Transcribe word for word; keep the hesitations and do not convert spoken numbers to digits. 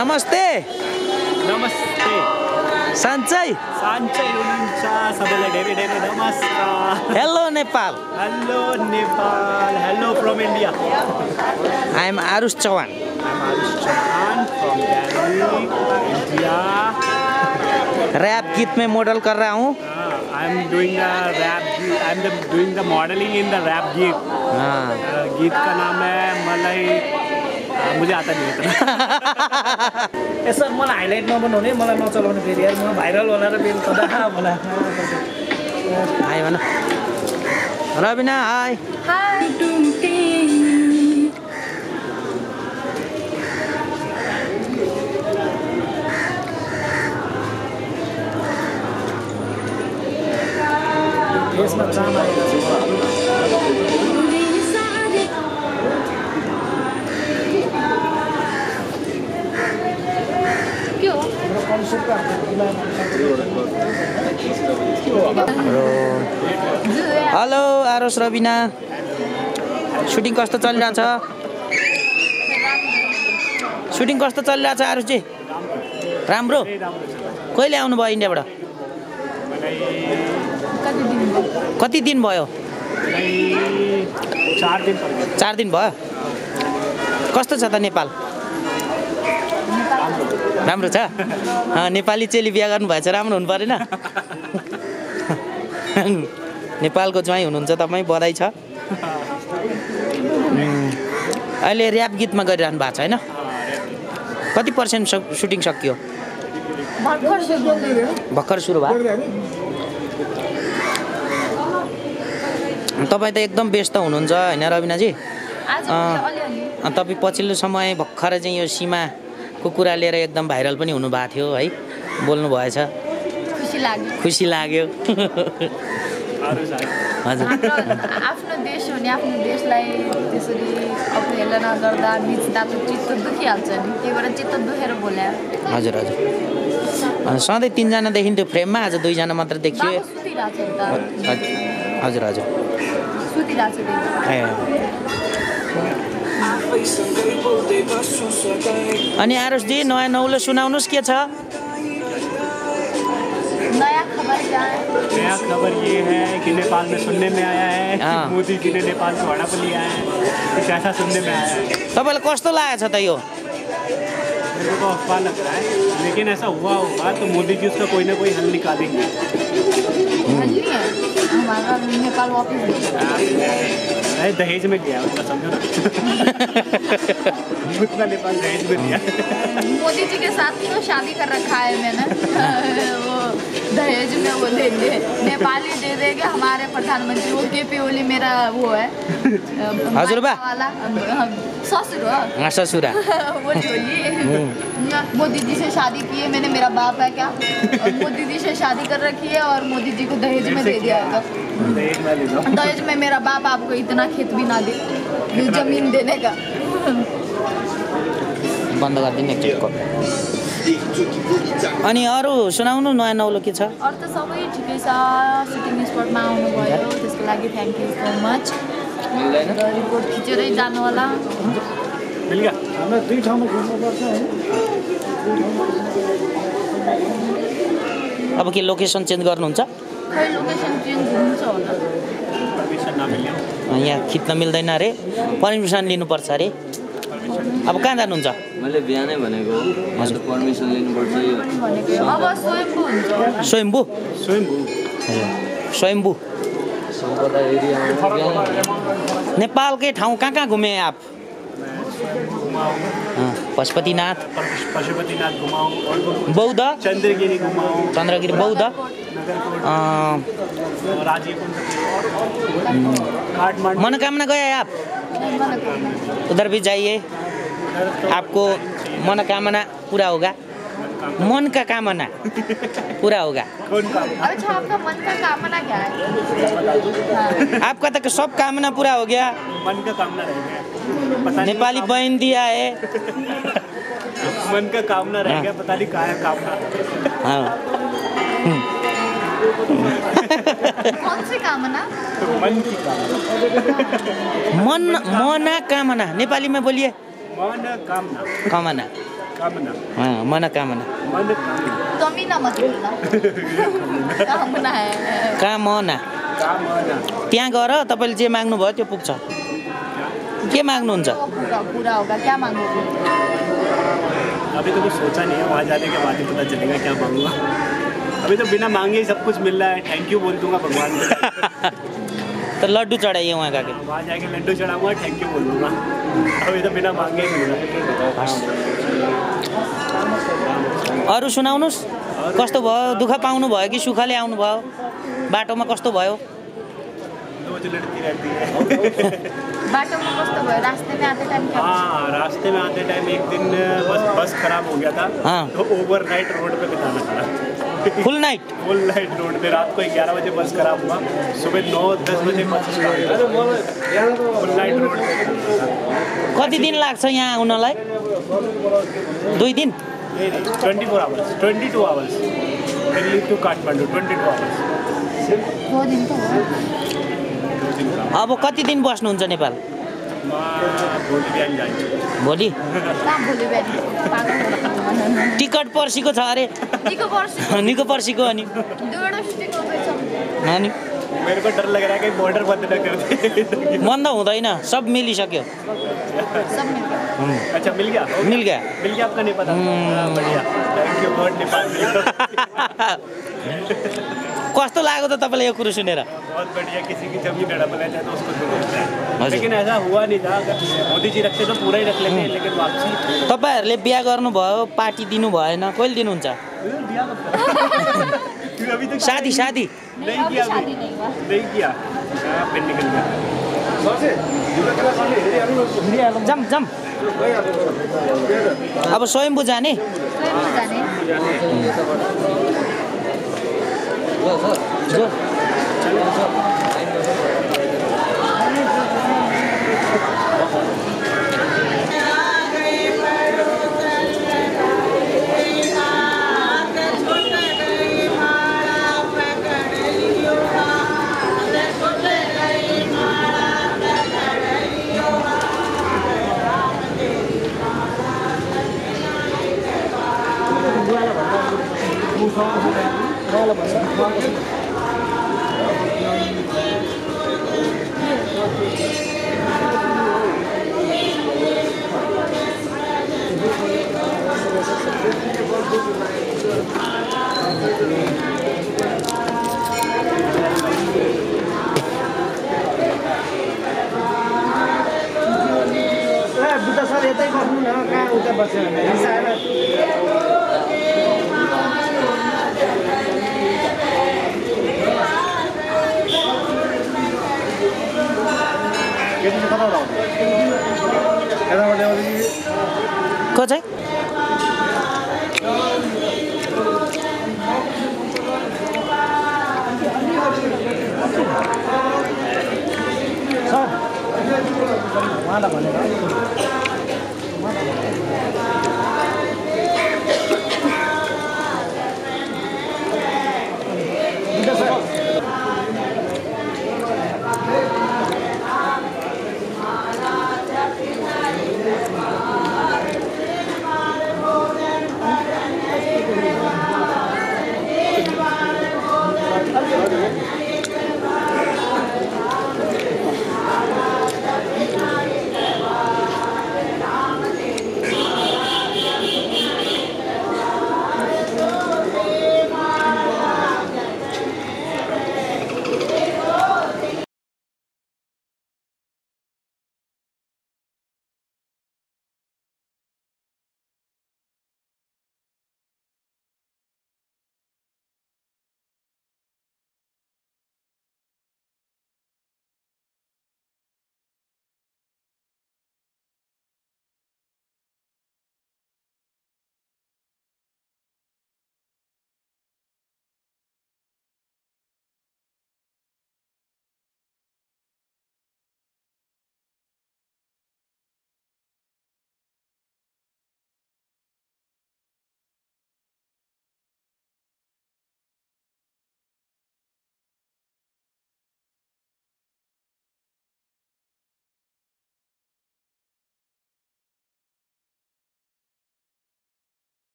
नमस्ते नमस्ते साँच्चै साँच्चै हुनुहुन्छ सबैलाई धेरै धेरै नमस्कार hello Nepal hello Nepal hello from India I am Aarush Chauhan I am Aarush Chauhan from Delhi India rap गीत में मॉडल कर रहा हूँ I am doing the rap I am doing the modelling in the rap गीत हाँ गीत का नाम है मलाई मुझे आता नहीं इतना यसो मलाई हाइलाइट नबनाउने मलाई नचलाउने फेरि यार म भाइरल होला र बेल कदा मलाई हाई भन रबिना हाई यसमा चाम आएको छ हेलो आरुष रबिना सुटिङ कस्तो चलिरहेछ सुटिङ कस्तो चलिरहेछ आरुषजी राम्रो कहिले आउनु भयो इन्डियाबाट कति दिन भयो चार दिन चार दिन भयो कस्तो छ त नेपाल राम्रो छ नेपाली चेली बिहा गर्नु भएछ राम्रो हुनु परेन नेपालको ज्वाइँ हुनुहुन्छ तपाईँ बधाई छ अहिले ऱ्याप गीतमा गरिरहनु भएको छ होइन कति पर्सेन्ट सुटिङ सकियो भर्खर सुरु भयो तपाईँ त एकदम व्यस्त हुनुहुन्छ होइन रबिनाजी तपाईँ पछिल्लो समय भर्खर चाहिँ यो सीमाको कुरा लिएर एकदम भाइरल पनि हुनुभएको थियो है बोल्नु भएछ खुसी लाग्यो खुसी लाग्यो हजुर आफ्नो देश हो नि आफ्नो देशलाई त्यसरी अवहेलना गर्दा बिच्दा त चित्त दुखिहाल्छ नि त्यही भएर चित्त दुखेर बोले हजुर हजुर सधैँ तिनजना देखिन्थ्यो फ्रेममा आज दुईजना मात्र देखियो हजुर हजुर अनि आरुषजी नयाँ नौलो सुनाउनुहोस् के छ नया खबर क्या है नया खबर ये है कि नेपाल में सुनने में आया है कि मोदी जी ने नेपाल को हड़प लिया है कुछ ऐसा सुनने में आया है तपाईँलाई कस्तो लागेको छ त यो मेरे को अफवाह लग रहा है लेकिन ऐसा हुआ होगा तो मोदी जी उसका कोई ना कोई हल निकालेंगे हमारा नेपाल वापस अरे दहेज में गया उसका समझो ना उतना नेपाल दहेज में दिया मोदी जी के साथ तो शादी कर रखा है मैंने वो दहेज में वो देंगे नेपाली दे देंगे हमारे प्रधानमंत्री वो के पी ओली मेरा वो है हजुरबा वाला ससुर हाँ ससुरा वो जोली मोदी जी से शादी की है मैंने मेरा बाप है क्या और मोदी जी से शादी कर रखी है और मोदी जी को दहेज में दे दिया है दहेज में मेरा बाप आपको इतना खेत भी ना दे जमीन देने का बन्द गरिदिनु एकचोटि अनि अरू सुनाउनु नयाँ नौलो के छ अरू त सबै ठिकै छ सुटिङ स्पटमा आउनुभयो त्यसको लागि thank you so much report खिचेरै जानु होला हाम्रो दुई ठाउँमा घुम्नुपर्छ है अब के लोकेसन चेन्ज गर्नुहुन्छ खै लोकेसन चेन्ज हुन्छ होला यहाँ खिच्न मिल्दैन अरे पर्मिसन लिनुपर्छ अरे अब कहाँ जानुहुन्छ मैले बिहानै भनेको हजुर पर्मिसन लिनुपर्छ अब स्वयम्भू हुन्छ स्वयम्भू स्वयम्भू स्वयम्भू सम्पदा एरियामा नेपालकै ठाउँ कहाँ कहाँ घुमे आप पशुपतिनाथ पशुपतिनाथ घुमाऊं बौद्ध चंद्रगिरी घुमाऊं चंद्रगिरी बौद्ध मनोकामना गए आप उधर भी जाइए आपको मनोकामना पूरा होगा मन का कामना पूरा होगा अच्छा आपका मन का कामना क्या है आपका तक सब कामना पूरा हो गया मन का कामना रह गया नेपाली बहन दिया है मन का कामना रह गया पता नहीं कहाँ है कामना हाँ कौन सी कामना मन की कामना मन मना कामना नेपाली में बोलिए मन कामना कामना कामना हाँ मनोकामना मनोकामना कमीना मत बोलना कामना है कामना कामना त्यहाँ गएर तपाईँले जे माग्नुभयो त्यो पुग्छ के माग्नुहुन्छ वो पूरा पूरा होगा क्या मांगोगे अभी तो कुछ सोचा नहीं है वहाँ जाने के बाद ही पता चलेगा क्या मांगूंगा अभी तो बिना मांगे ही सब कुछ मिल रहा है थैंक यू बोल दूंगा भगवान को तो लड्डू चढाइए वहाँ गएको वहाँ जाके लड्डू चढ़ाऊंगा थैंक यू बोल दूंगा अभी तो बिना मांगे ही मिल रहा है अरू सुनाउनुहोस् कस्तो भयो दुःख पाउनु भयो कि सुखले आउनु भयो बाटोमा कस्तो भयो रोज लड़ती रहती है बाटो में कस्तो भयो रास्ते में आते टाइम क्या हाँ रास्ते में आते टाइम एक दिन बस बस खराब हो गया था हाँ। तो ओवरनाइट रोड पे बिताना पड़ा full night full night road पे रात को ग्यारह बजे बस खराब हुआ सुबह नौ दस बजे बस फुल नाइट रोड पे कति दिन लाग्छ यहाँ आउनलाई दुई दिन twenty four hours twenty two hours Delhi to Kathmandu twenty two hours दो दिन तो हुआ अब कति दिन बस्नुहुन्छ नेपाल म भोलि बिहान जान्छु भोलि कहाँ भोलि बिहान पागल टिकट पर्सीको छ अरे निको पर्छ निको पर्सीको अनि दुईवटा सुटिङ हुँदैछ अनि मेरे को डर लग रहा है कि बॉर्डर बंद न कर दे बन्द हुँदैन सब मिलिसक्यो सब मिल गया अच्छा मिल गया मिल गया मिल गया आपका नहीं पता हाँ, बढ़िया थैंक यू गॉड नेपाल मिल गया कस्तो लाग्यो त तपाईँलाई यो कुरो सुनेर बहुत बढ़िया किसी की जमीन हड़प लेते हैं तो उसको दुख होता है हजुर। लेकिन ऐसा हुआ नहीं था अगर मोदी जी रखते तो पूरा ही रख लेते हैं लेकिन वापसी तपाईँहरूले बिहा गर्नुभयो पार्टी दिनु भएन कहिले दिनुहुन्छ दिया कब तक? अभी तक शादी शादी नहीं अभी किया शादी अभी नहीं हुआ नहीं किया हाँ, फिर निकल गया जाम जाम अब स्वयम्भू जाने स्वयं जाने जो बुद्ध सर यतै बस्नु न कहाँ उता बस्यो भने रिसाएर को चाहिँ सर उहाँलाई भनेर